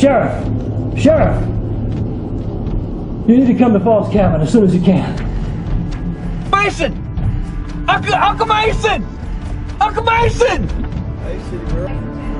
Sheriff! Sheriff! You need to come to Falls Cabin as soon as you can. Mason! Uncle Mason! Uncle Mason! Hey, city girl.